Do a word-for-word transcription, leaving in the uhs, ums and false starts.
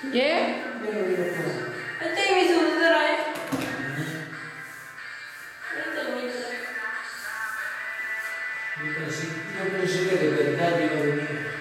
Che? Vero, E te mi saluterai? io penso che le verità di loro